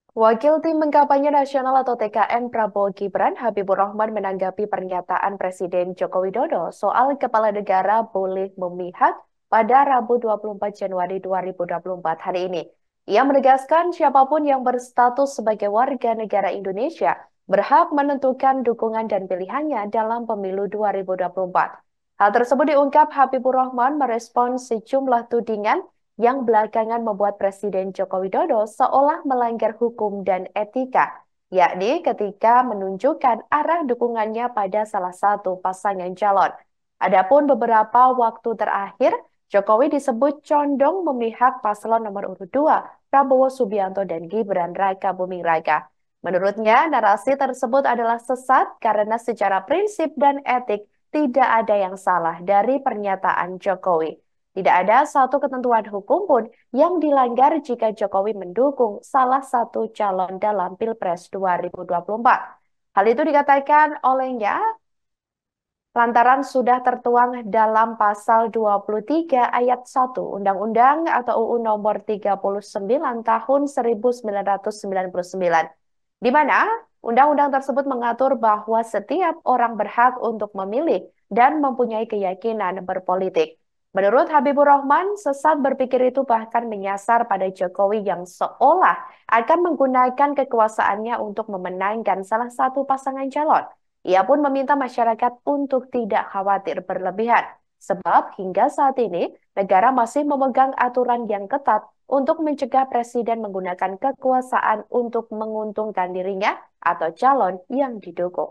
Wakil Tim Kampanye Nasional atau TKN Prabowo Gibran Habibur Rahman menanggapi pernyataan Presiden Joko Widodo soal kepala negara boleh memihak pada Rabu 24 Januari 2024 hari ini. Ia menegaskan siapapun yang berstatus sebagai warga negara Indonesia berhak menentukan dukungan dan pilihannya dalam pemilu 2024. Hal tersebut diungkap Habibur Rahman merespons sejumlah tudingan yang belakangan membuat Presiden Joko Widodo seolah melanggar hukum dan etika, yakni ketika menunjukkan arah dukungannya pada salah satu pasangan calon. Adapun beberapa waktu terakhir, Jokowi disebut condong memihak paslon nomor urut 2, Prabowo Subianto dan Gibran Raka Buming Raka. Menurutnya, narasi tersebut adalah sesat karena secara prinsip dan etik tidak ada yang salah dari pernyataan Jokowi. Tidak ada satu ketentuan hukum pun yang dilanggar jika Jokowi mendukung salah satu calon dalam Pilpres 2024. Hal itu dikatakan olehnya lantaran sudah tertuang dalam pasal 23 ayat 1 Undang-Undang atau UU nomor 39 tahun 1999, di mana undang-undang tersebut mengatur bahwa setiap orang berhak untuk memilih dan mempunyai keyakinan berpolitik. Menurut Habibur Rahman, sesat berpikir itu bahkan menyasar pada Jokowi yang seolah akan menggunakan kekuasaannya untuk memenangkan salah satu pasangan calon. Ia pun meminta masyarakat untuk tidak khawatir berlebihan, sebab hingga saat ini negara masih memegang aturan yang ketat untuk mencegah presiden menggunakan kekuasaan untuk menguntungkan dirinya atau calon yang didukung.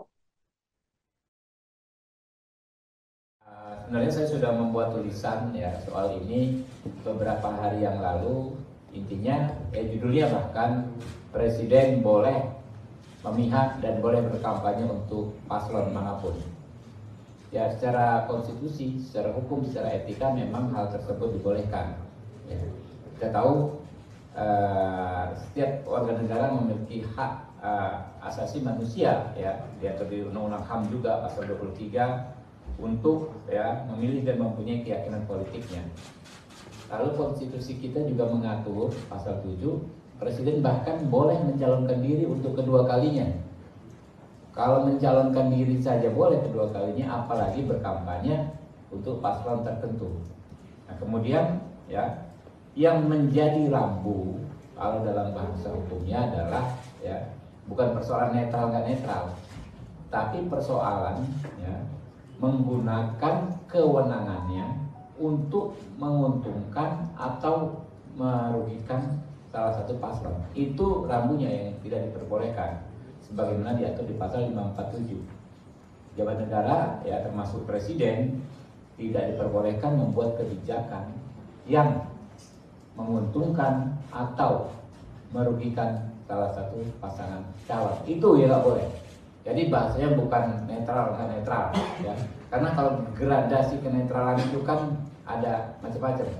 Sebenarnya saya sudah membuat tulisan ya soal ini beberapa hari yang lalu. Intinya judulnya bahkan presiden boleh memihak dan boleh berkampanye untuk paslon manapun. Ya, secara konstitusi, secara hukum, secara etika memang hal tersebut dibolehkan. Ya. Kita tahu setiap warga negara memiliki hak asasi manusia, ya, diatur di Undang-Undang HAM juga pasal 23 untuk ya memilih dan mempunyai keyakinan politiknya. Lalu konstitusi kita juga mengatur pasal 7, presiden bahkan boleh mencalonkan diri untuk kedua kalinya. Kalau mencalonkan diri saja boleh kedua kalinya, apalagi berkampanye untuk paslon tertentu. Nah, kemudian ya yang menjadi rambu kalau dalam bahasa hukumnya adalah ya bukan persoalan netral nggak netral, tapi persoalan ya menggunakan kewenangannya untuk menguntungkan atau merugikan salah satu paslon. Itu rambunya yang tidak diperbolehkan sebagaimana diatur di pasal 547. Pejabat negara ya termasuk presiden tidak diperbolehkan membuat kebijakan yang menguntungkan atau merugikan salah satu pasangan calon. Itu ya nggak boleh. Jadi bahasanya bukan netral nggak netral ya. Karena kalau gradasi kenetralan itu kan ada macam-macam.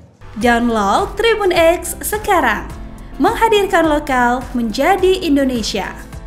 Download Tribun X sekarang, menghadirkan lokal menjadi Indonesia.